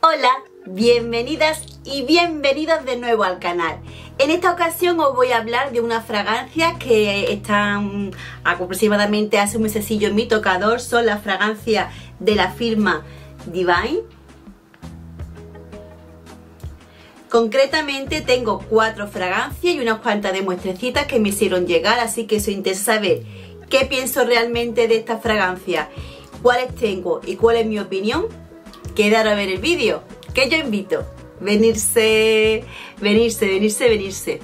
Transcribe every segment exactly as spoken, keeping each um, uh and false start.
Hola, bienvenidas y bienvenidos de nuevo al canal. En esta ocasión os voy a hablar de una fragancia que están aproximadamente hace un mesecillo en mi tocador. Son las fragancias de la firma Divine. Concretamente tengo cuatro fragancias y unas cuantas de muestrecitas que me hicieron llegar, así que si os interesa saber qué pienso realmente de esta fragancia, cuáles tengo y cuál es mi opinión, quedar a ver el vídeo, que yo invito. Venirse, venirse, venirse, venirse.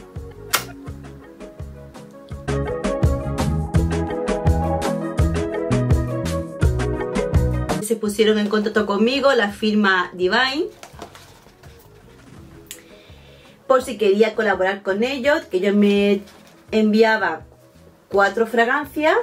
Se pusieron en contacto conmigo la firma Divine por si quería colaborar con ellos, que yo me enviaba cuatro fragancias,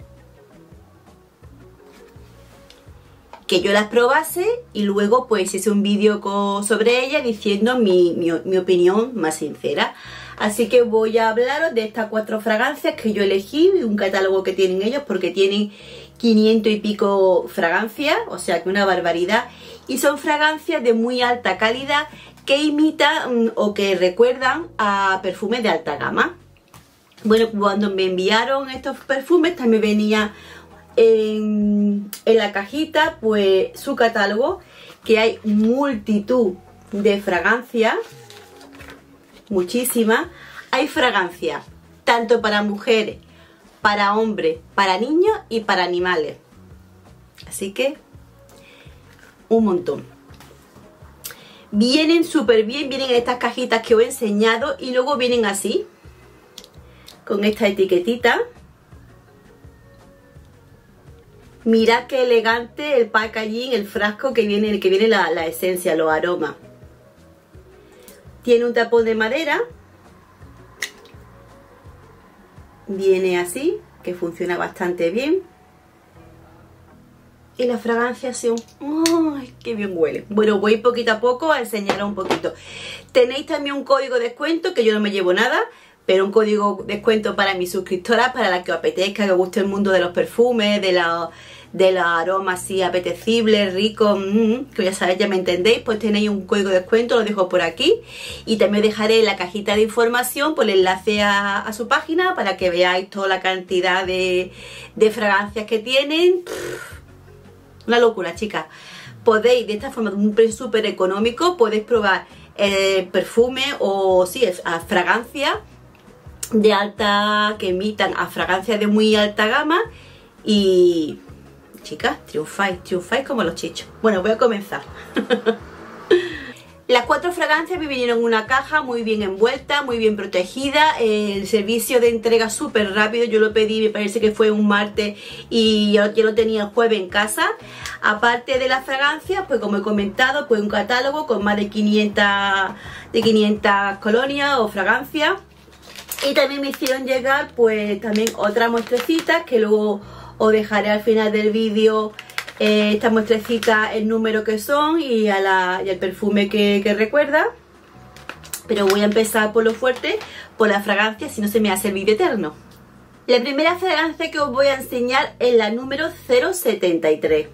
que yo las probase y luego pues hice un vídeo sobre ellas diciendo mi, mi, mi opinión más sincera. Así que voy a hablaros de estas cuatro fragancias que yo elegí, un catálogo que tienen ellos, porque tienen quinientos y pico fragancias, o sea que una barbaridad, y son fragancias de muy alta calidad que imitan o que recuerdan a perfumes de alta gama. Bueno, cuando me enviaron estos perfumes también venía En, en la cajita pues su catálogo, que hay multitud de fragancias, muchísimas. Hay fragancias tanto para mujeres, para hombres, para niños y para animales, así que un montón. Vienen súper bien, vienen en estas cajitas que os he enseñado y luego vienen así con esta etiquetita. Mirad qué elegante el packaging, el frasco que viene, que viene la, la esencia, los aromas. Tiene un tapón de madera. Viene así, que funciona bastante bien. Y las fragancias son... ¡Ay, qué bien huele! Bueno, voy poquito a poco a enseñaros un poquito. Tenéis también un código de descuento, que yo no me llevo nada, pero un código de descuento para mis suscriptoras, para las que os apetezca, que os guste el mundo de los perfumes, de los, de los aromas así apetecibles, ricos, mmm, que ya sabéis, ya me entendéis. Pues tenéis un código de descuento, lo dejo por aquí. Y también dejaré en la cajita de información pues el enlace a, a su página, para que veáis toda la cantidad de, de fragancias que tienen. Pff, una locura, chicas. Podéis, de esta forma, de un precio súper económico, podéis probar eh, perfume o sí, a fragancias de alta, que imitan a fragancias de muy alta gama. Y chicas, triunfáis, triunfáis como los chichos. Bueno, voy a comenzar. Las cuatro fragancias me vinieron en una caja muy bien envuelta, muy bien protegida. El servicio de entrega súper rápido. Yo lo pedí, me parece que fue un martes y yo, yo lo tenía el jueves en casa. Aparte de las fragancias, pues como he comentado, pues un catálogo con más de quinientas, de quinientas colonias o fragancias. Y también me hicieron llegar pues también otras muestrecitas, que luego os dejaré al final del vídeo eh, estas muestrecitas, el número que son y, a la, y el perfume que, que recuerda. Pero voy a empezar por lo fuerte, por la fragancia, si no se me hace el vídeo eterno. La primera fragancia que os voy a enseñar es la número cero setenta y tres.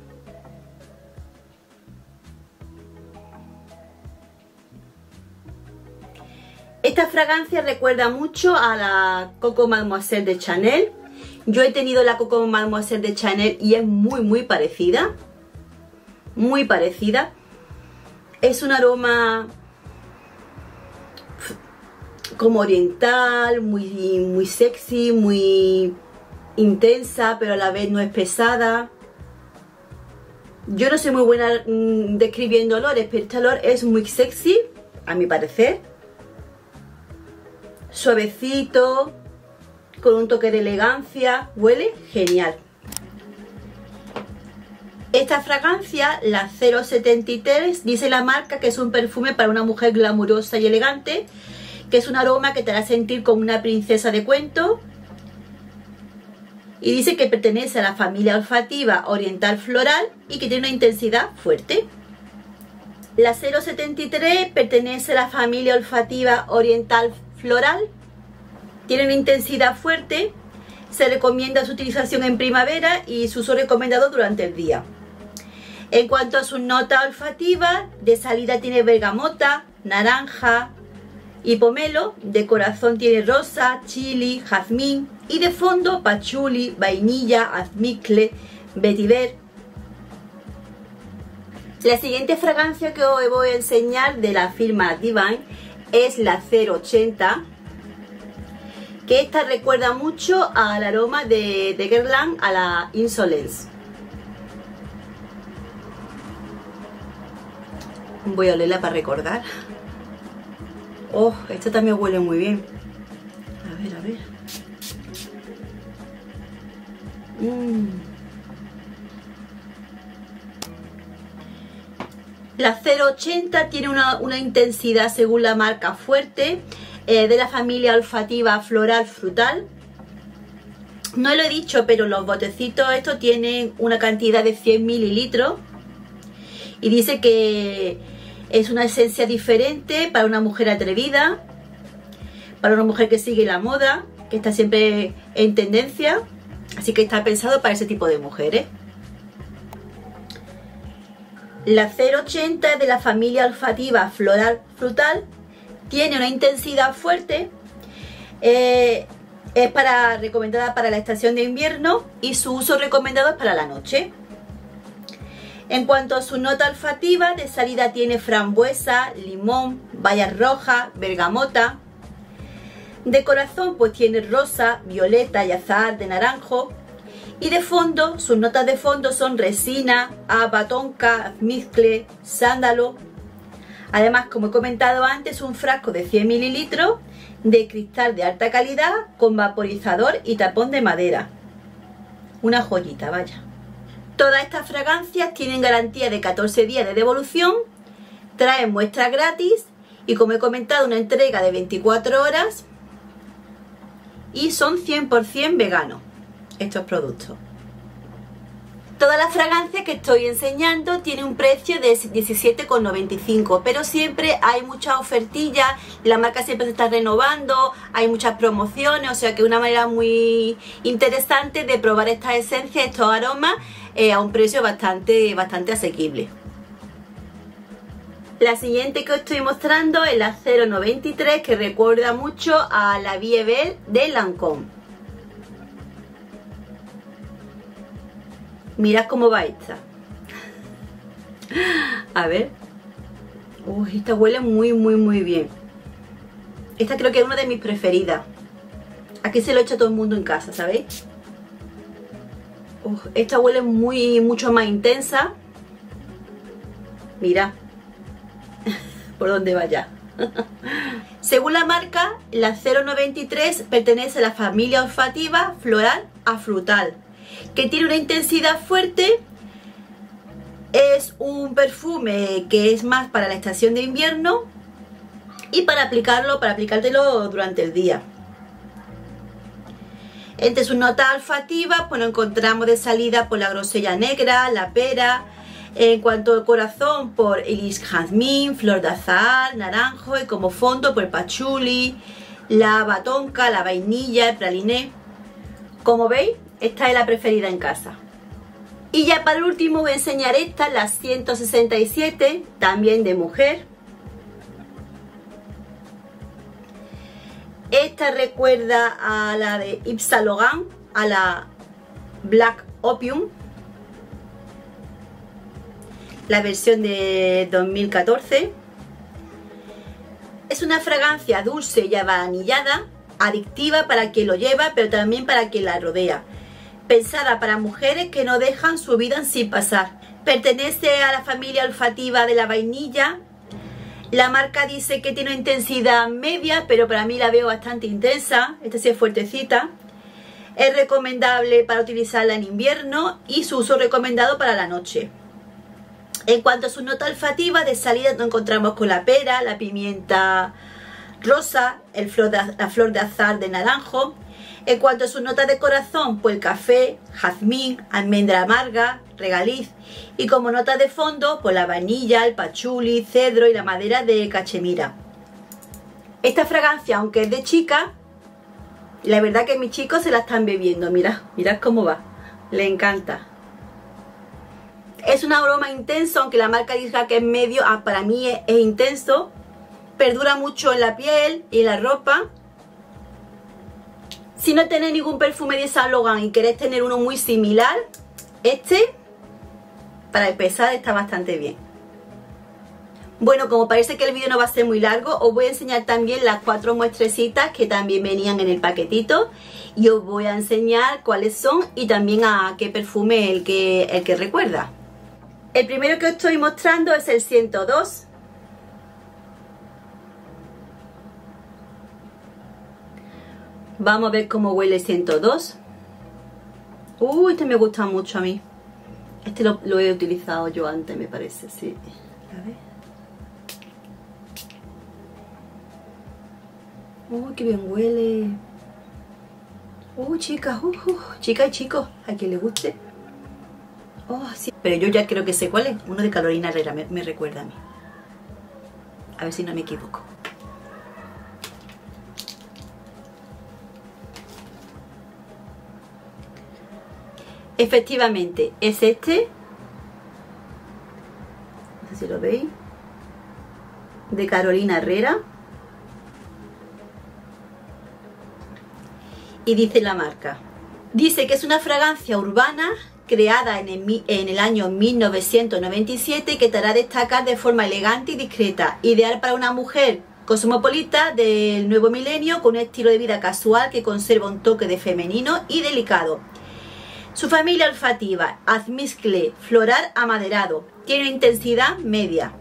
Esta fragancia recuerda mucho a la Coco Mademoiselle de Chanel. Yo he tenido la Coco Mademoiselle de Chanel y es muy muy parecida. Muy parecida. Es un aroma como oriental, muy, muy sexy, muy intensa, pero a la vez no es pesada. Yo no soy muy buena mmm, describiendo olores, pero este olor es muy sexy, a mi parecer. Suavecito, con un toque de elegancia, huele genial. Esta fragancia, la cero setenta y tres, dice la marca que es un perfume para una mujer glamurosa y elegante, que es un aroma que te hará sentir como una princesa de cuento. Y dice que pertenece a la familia olfativa oriental floral y que tiene una intensidad fuerte. La cero setenta y tres pertenece a la familia olfativa oriental floral, tiene una intensidad fuerte, se recomienda su utilización en primavera y su uso recomendado durante el día. En cuanto a sus notas olfativas, de salida tiene bergamota, naranja y pomelo, de corazón tiene rosa, chili, jazmín y de fondo pachuli, vainilla, almizcle, vetiver. La siguiente fragancia que os voy a enseñar de la firma Divine es la cero ochenta, que esta recuerda mucho al aroma de, de Guerlain, a la Insolence. Voy a olerla para recordar. Oh, esta también huele muy bien. A ver, a ver. Mm. La cero ochenta tiene una, una intensidad, según la marca, fuerte, eh, de la familia olfativa floral frutal. No lo he dicho, pero los botecitos estos tienen una cantidad de cien mililitros y dice que es una esencia diferente para una mujer atrevida, para una mujer que sigue la moda, que está siempre en tendencia, así que está pensado para ese tipo de mujeres. La cero ochenta de la familia olfativa floral frutal tiene una intensidad fuerte, eh, es para, recomendada para la estación de invierno y su uso recomendado es para la noche. En cuanto a su nota olfativa, de salida tiene frambuesa, limón, bayas rojas, bergamota. De corazón pues tiene rosa, violeta y azahar de naranjo. Y de fondo, sus notas de fondo son resina, haba tonka, almizcle, sándalo. Además, como he comentado antes, un frasco de cien mililitros de cristal de alta calidad con vaporizador y tapón de madera. Una joyita, vaya. Todas estas fragancias tienen garantía de catorce días de devolución, traen muestra gratis y, como he comentado, una entrega de veinticuatro horas y son cien por cien veganos estos productos. Todas las fragancias que estoy enseñando tienen un precio de diecisiete con noventa y cinco, pero siempre hay muchas ofertillas, la marca siempre se está renovando, hay muchas promociones, o sea que es una manera muy interesante de probar estas esencias, estos aromas, eh, a un precio bastante, bastante asequible. La siguiente que os estoy mostrando es la cero noventa y tres, que recuerda mucho a la Vie Belle de Lancôme. Mirad cómo va esta. A ver. Uy, esta huele muy, muy, muy bien. Esta creo que es una de mis preferidas. Aquí se lo echa todo el mundo en casa, ¿sabéis? Uf, esta huele muy, mucho más intensa. Mirad. Por dónde vaya. Según la marca, la cero noventa y tres pertenece a la familia olfativa floral a frutal, que tiene una intensidad fuerte. Es un perfume que es más para la estación de invierno y para aplicarlo, para aplicártelo durante el día. Entre sus notas olfativas pues nos encontramos de salida por la grosella negra, la pera. En cuanto al corazón, por el jazmín, flor de azahar, naranjo, y como fondo por el pachuli, la batonca, la vainilla, el praliné. Como veis, esta es la preferida en casa. Y ya para último voy a enseñar esta, la ciento sesenta y siete, también de mujer. Esta recuerda a la de Yves Saint Laurent, a la Black Opium, la versión de dos mil catorce. Es una fragancia dulce y avanillada, adictiva para quien lo lleva, pero también para quien la rodea. Pensada para mujeres que no dejan su vida sin pasar. Pertenece a la familia olfativa de la vainilla. La marca dice que tiene una intensidad media, pero para mí la veo bastante intensa. Esta sí es fuertecita. Es recomendable para utilizarla en invierno y su uso recomendado para la noche. En cuanto a su nota olfativa, de salida nos encontramos con la pera, la pimienta rosa, el flor de, la flor de azahar de naranjo. En cuanto a sus notas de corazón, pues el café, jazmín, almendra amarga, regaliz. Y como nota de fondo, pues la vainilla, el pachuli, cedro y la madera de cachemira. Esta fragancia, aunque es de chica, la verdad que mis chicos se la están bebiendo. Mirad, mirad cómo va. Le encanta. Es un aroma intenso, aunque la marca diga que es medio, ah, para mí es, es intenso. Perdura mucho en la piel y en la ropa. Si no tenéis ningún perfume de Saint Laurent y queréis tener uno muy similar, este, para empezar, está bastante bien. Bueno, como parece que el vídeo no va a ser muy largo, os voy a enseñar también las cuatro muestrecitas que también venían en el paquetito. Y os voy a enseñar cuáles son y también a qué perfume es el que, el que recuerda. El primero que os estoy mostrando es el ciento dos. Vamos a ver cómo huele el ciento dos. Uy, este me gusta mucho a mí. Este lo, lo he utilizado yo antes, me parece, sí. A ver. Uy, qué bien huele. Uy, chicas, uh, uh, chicas y chicos, a quien le guste. Oh, sí. Pero yo ya creo que sé cuál es. Uno de Carolina Herrera, me, me recuerda a mí. A ver si no me equivoco. Efectivamente, es este. No sé si lo veis. De Carolina Herrera. Y dice la marca. Dice que es una fragancia urbana creada en el, en el año mil novecientos noventa y siete que te hará destacar de forma elegante y discreta. Ideal para una mujer cosmopolita del nuevo milenio con un estilo de vida casual que conserva un toque de femenino y delicado. Su familia olfativa, almizcle floral amaderado, tiene una intensidad media.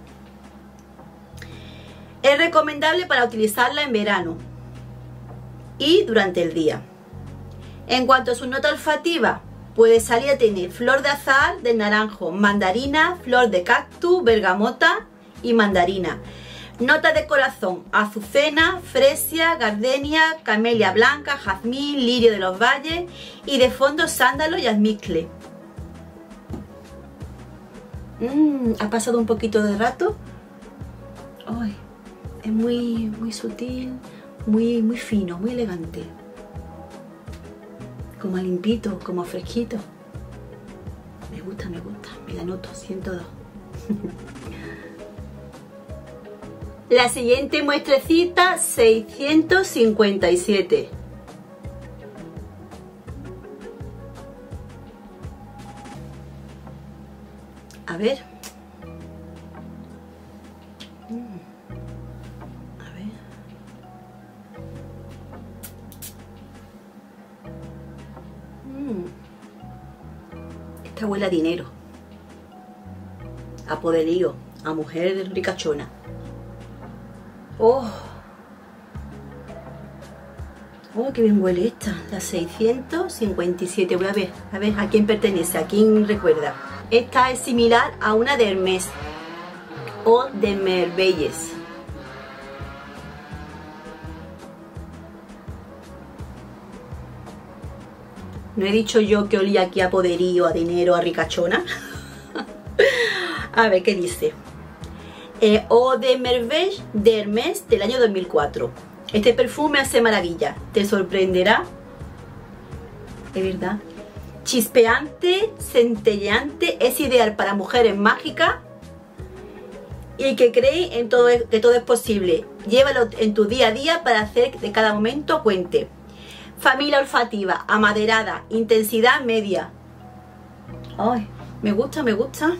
Es recomendable para utilizarla en verano y durante el día. En cuanto a su nota olfativa, puede salir a tener flor de azahar, de naranjo, mandarina, flor de cactus, bergamota y mandarina. Notas de corazón, azucena, fresia, gardenia, camelia blanca, jazmín, lirio de los valles y de fondo sándalo y almizcle. Mm, ha pasado un poquito de rato. Ay, es muy, muy sutil, muy, muy fino, muy elegante. Como limpito, como fresquito. Me gusta, me gusta. Me la noto, ciento dos. La siguiente muestrecita, seiscientos cincuenta y siete. A ver. Mm. A ver. Mm. Esta huele a dinero. A poderío. A mujer ricachona. Oh, oh, qué bien huele esta, la seiscientos cincuenta y siete. Voy a ver, a ver a quién pertenece, a quién recuerda. Esta es similar a una de Hermès o de Merveilles. ¿No he dicho yo que olía aquí a poderío, a dinero, a ricachona? A ver qué dice. Eh, o de Merveilles de Hermès del año dos mil cuatro. Este perfume hace maravilla, te sorprenderá. Es verdad. Chispeante, centelleante, es ideal para mujeres mágicas y que creen en todo, que todo es posible. Llévalo en tu día a día para hacer que cada momento cuente. Familia olfativa, amaderada, intensidad media. Ay, me gusta, me gusta.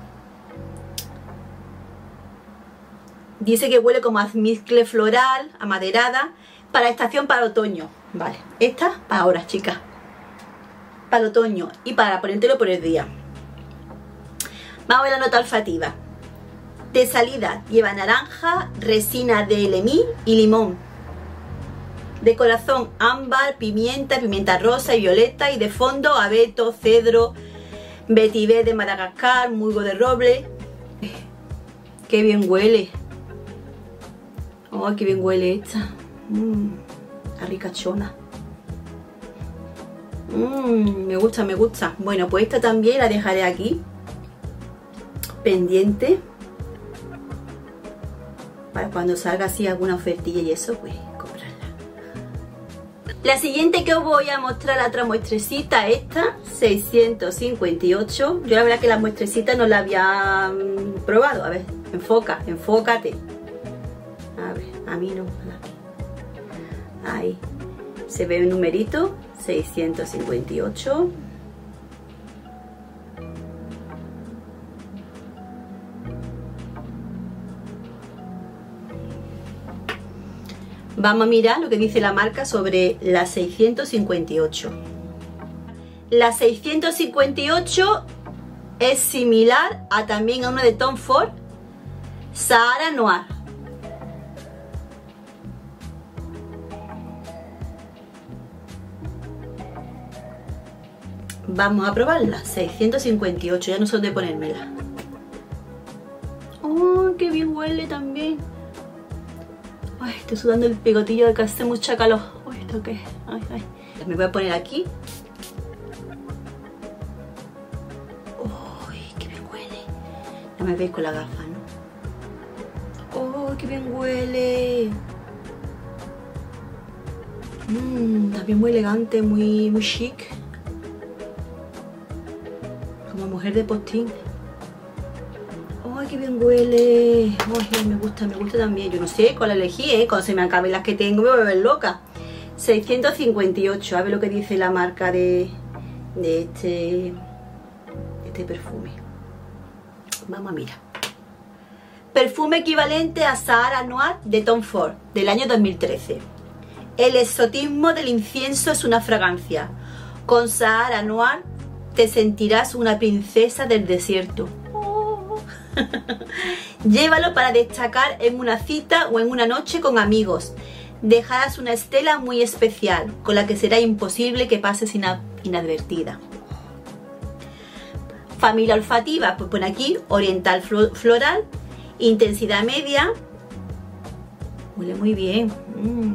Dice que huele como almizcle floral, amaderada, para estación para otoño. Vale, esta para ahora, chicas. Para el otoño y para ponértelo por el día. Vamos a ver la nota olfativa. De salida lleva naranja, resina de lemí y limón. De corazón, ámbar, pimienta, pimienta rosa y violeta. Y de fondo, abeto, cedro, vetiver de Madagascar, musgo de roble. Qué bien huele. Oh, qué bien huele esta. Mmm, a ricachona. Mmm, me gusta, me gusta. Bueno, pues esta también la dejaré aquí. Pendiente. Para cuando salga así alguna ofertilla y eso, pues comprarla. La siguiente que os voy a mostrar, la otra muestrecita, esta, seiscientos cincuenta y ocho. Yo la verdad que la muestrecita no la había um, probado. A ver, enfoca, enfócate. A ver, a mí no. Ahí. Se ve el numerito, seiscientos cincuenta y ocho. Vamos a mirar lo que dice la marca sobre la seiscientos cincuenta y ocho. La seiscientos cincuenta y ocho es similar a también a una de Tom Ford, Sahara Noir. Vamos a probarla. seiscientos cincuenta y ocho, ya no sé dónde ponérmela. ¡Oh, qué bien huele también! Ay, estoy sudando el picotillo de que hace mucha calor. Uy, ¿esto qué? Ay, ay. Me voy a poner aquí. Uy, qué bien huele. Ya me veis con la gafa, ¿no? Oh, qué bien huele. Mmm, también muy elegante, muy, muy chic. Como mujer de postín. ¡Ay, qué bien huele! ¡Ay, me gusta, me gusta también! Yo no sé cuál elegí, ¿eh? Cuando se me acaben las que tengo me voy a volver loca. seiscientos cincuenta y ocho, a ver lo que dice la marca de, de este, este perfume. Vamos a mirar. Perfume equivalente a Sahara Noir de Tom Ford, del año dos mil trece. El exotismo del incienso es una fragancia. Con Sahara Noir te sentirás una princesa del desierto. Llévalo para destacar en una cita o en una noche con amigos. Dejarás una estela muy especial con la que será imposible que pases inadvertida. Familia olfativa, pues pone aquí oriental floral, intensidad media. Huele muy bien. Mm.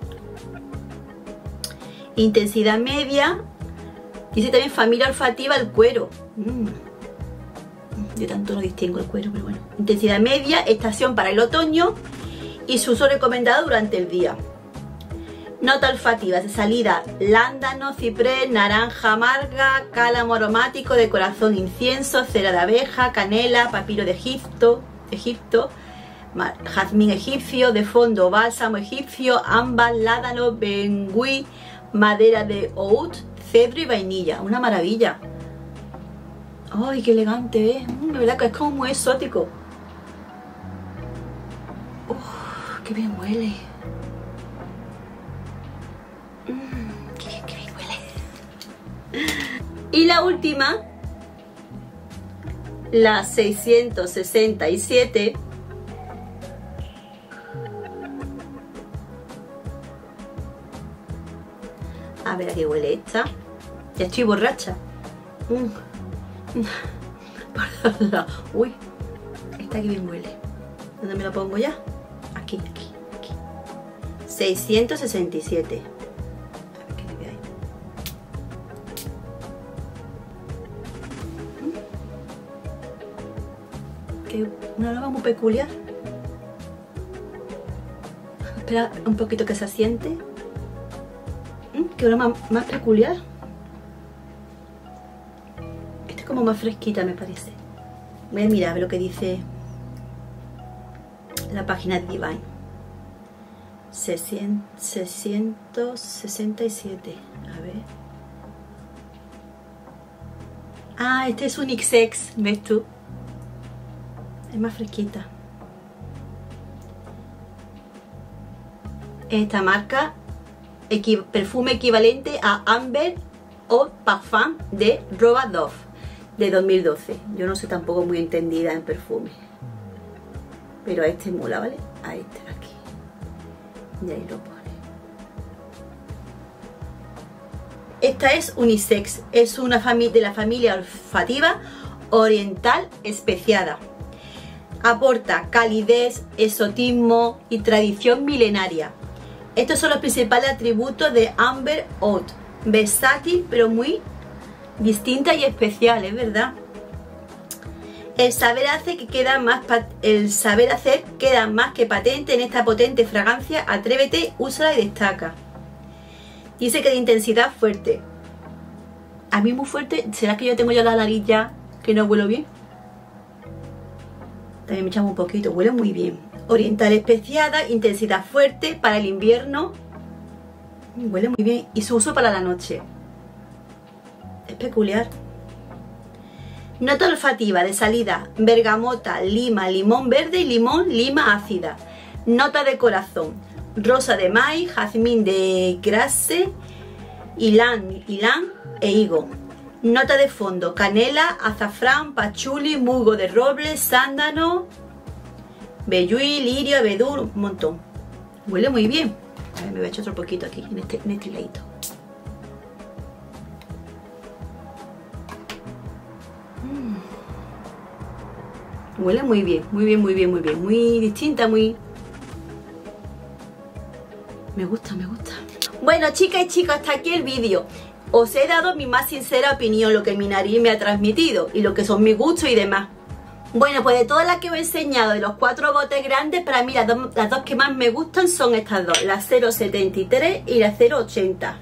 Intensidad media. Dice también familia olfativa el cuero. Mm. Yo tanto no distingo el cuero, pero bueno. Intensidad media, estación para el otoño y su uso recomendado durante el día. Nota olfativa de salida: lándano, ciprés, naranja amarga, cálamo aromático de corazón, incienso, cera de abeja, canela, papiro de Egipto, Egipto, jazmín egipcio, de fondo bálsamo egipcio, ámbar, ládano, bengüí, madera de oud, cedro y vainilla. Una maravilla. ¡Ay, qué elegante es! Mm, de verdad que es como muy exótico. ¡Uf, qué bien huele! Mm, qué, qué bien huele! Y la última, la seiscientos sesenta y siete. A ver a qué huele esta. Ya estoy borracha. Mm. Uy, esta que bien huele. ¿Dónde me la pongo ya? Aquí, aquí, aquí. seiscientos sesenta y siete. A ver qué me ve ahí. Que una aroma muy peculiar. Espera un poquito que se asiente. Qué aroma más peculiar. Como más fresquita me parece. Voy a mirar a ver lo que dice la página de Divine. seiscientos sesenta y siete. A ver. Ah, este es unisex, ¿ves tú? Es más fresquita. Esta marca, equi perfume equivalente a Amber Eau Parfum de Roba Dove, de dos mil doce. Yo no sé tampoco muy entendida en perfume, pero a este mola, ¿vale? A este de aquí. Y ahí lo pone. Esta es unisex, es una familia de la familia olfativa oriental especiada. Aporta calidez, exotismo y tradición milenaria. Estos son los principales atributos de Amber Eau. Versátil, pero muy distinta y especial, es verdad. El saber hace que queda más el saber hacer queda más que patente en esta potente fragancia. Atrévete, úsala y destaca. Dice que de intensidad fuerte. A mí muy fuerte. ¿Será que yo tengo ya la nariz ya que no huelo bien? También me echamos un poquito. Huele muy bien. Oriental especiada, intensidad fuerte para el invierno. Huele muy bien. Y su uso para la noche. Es peculiar. Nota olfativa de salida: bergamota, lima, limón verde y limón, lima ácida. Nota de corazón: rosa de maíz, jazmín de grasse, ylang, ylang e higo. Nota de fondo: canela, azafrán, pachuli, musgo de roble, sándalo, belluí, lirio, abedul, un montón. Huele muy bien. A ver, me voy a echar otro poquito aquí, en este, en este ladito. Huele muy bien, muy bien, muy bien, muy bien. Muy distinta, muy... Me gusta, me gusta. Bueno, chicas y chicos, hasta aquí el vídeo. Os he dado mi más sincera opinión, lo que mi nariz me ha transmitido y lo que son mis gustos y demás. Bueno, pues de todas las que os he enseñado, de los cuatro botes grandes, para mí las dos, las dos que más me gustan son estas dos. La cero setenta y tres y la cero ochenta.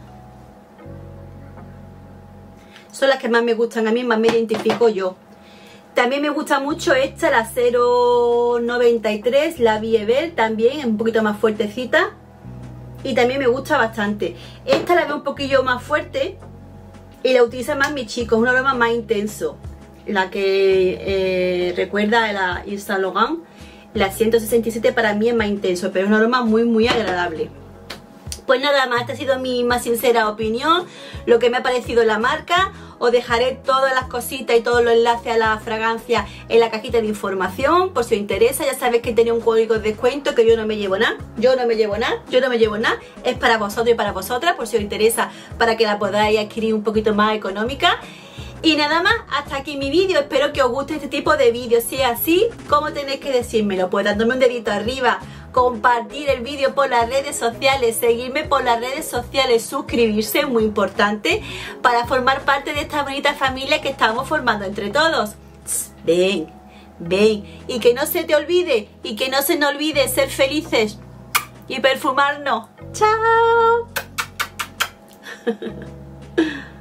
Son las que más me gustan a mí, más me identifico yo. También me gusta mucho esta, la cero noventa y tres, la Biebel, también es un poquito más fuertecita. Y también me gusta bastante. Esta la veo un poquillo más fuerte y la utiliza más mi chico, es un aroma más intenso. La que eh, recuerda a la Yves Saint Laurent, la ciento sesenta y siete para mí es más intenso, pero es un aroma muy muy agradable. Pues nada más, esta ha sido mi más sincera opinión, lo que me ha parecido la marca. Os dejaré todas las cositas y todos los enlaces a la fragancia en la cajita de información, por si os interesa. Ya sabéis que tenía un código de descuento, que yo no me llevo nada, yo no me llevo nada, yo no me llevo nada. Es para vosotros y para vosotras, por si os interesa, para que la podáis adquirir un poquito más económica. Y nada más, hasta aquí mi vídeo. Espero que os guste este tipo de vídeos. Si es así, ¿cómo tenéis que decírmelo? Pues dándome un dedito arriba, compartir el vídeo por las redes sociales, seguirme por las redes sociales, suscribirse, muy importante, para formar parte de esta bonita familia que estamos formando entre todos. Ven, ven, y que no se te olvide, y que no se nos olvide ser felices y perfumarnos. ¡Chao!